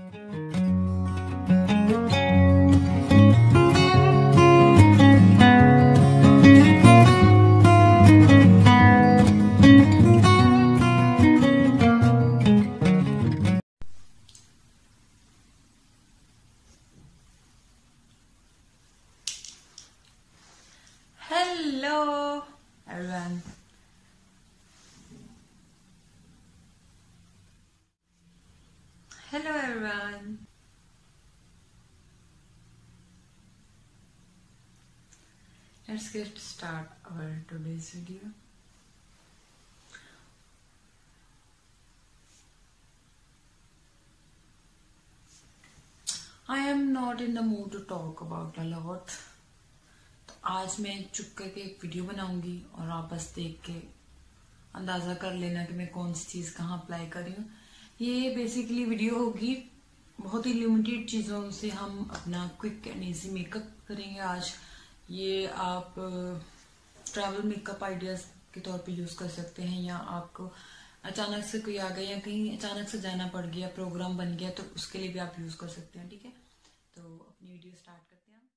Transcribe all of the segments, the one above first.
Hello everyone. Hello everyone. Let's get start our today's video. I am not in the mood to talk about a lot. तो आज मैं चुप करके एक video बनाऊंगी और आप बस देख के अंदाजा कर लेना कि मैं कौन सी चीज कहाँ अप्लाई कर रही हूँ। ये बेसिकली वीडियो होगी, बहुत ही लिमिटेड चीजों से हम अपना क्विक एंड इजी मेकअप करेंगे आज। ये आप ट्रैवल मेकअप आइडियाज के तौर पे यूज कर सकते हैं, या आपको अचानक से कोई आ गया या कहीं अचानक से जाना पड़ गया, प्रोग्राम बन गया, तो उसके लिए भी आप यूज कर सकते हैं। ठीक है, तो अपनी वीडियो स्टार्ट करते हैं।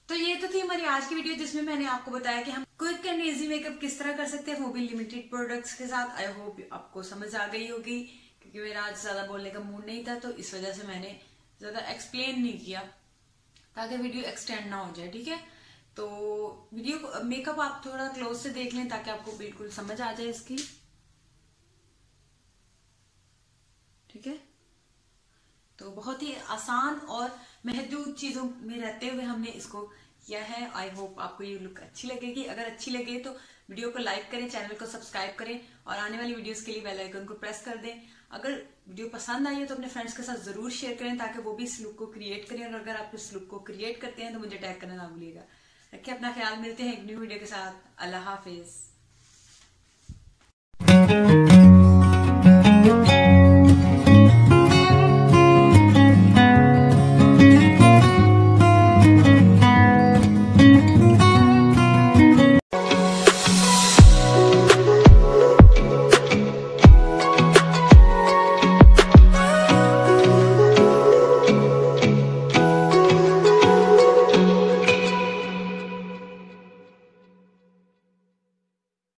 तो ये तो थी हमारी आज की वीडियो, जिसमें मैंने आपको बताया कि हम क्विक एंड इजी मेकअप किस तरह कर सकते हैं, वो भी लिमिटेड प्रोडक्ट्स के साथ। आई होप आपको समझ आ गई होगी, क्योंकि मेरा आज ज्यादा बोलने का मूड नहीं था, तो इस वजह से मैंने ज्यादा एक्सप्लेन नहीं किया ताकि वीडियो एक्सटेंड ना हो जाए। ठीक है, तो वीडियो मेकअप आप थोड़ा क्लोज से देख लें ताकि आपको बिल्कुल समझ आ जाए इसकी। ठीक है, तो बहुत ही आसान और महदूद चीजों में रहते हुए हमने इसको किया है। आई होप आपको ये लुक अच्छी लगेगी। अगर अच्छी लगे तो वीडियो को लाइक करें, चैनल को सब्सक्राइब करें और आने वाली वीडियोस के लिए बेल आइकन को प्रेस कर दें। अगर वीडियो पसंद आई है तो अपने फ्रेंड्स के साथ जरूर शेयर करें ताकि वो भी इस लुक को क्रिएट करें, और अगर आप इस लुक को क्रिएट करते हैं तो मुझे टैग करना ना भूलिएगा। रखिए अपना ख्याल, मिलते हैं एक न्यू वीडियो के साथ। अल्लाह हाफिज।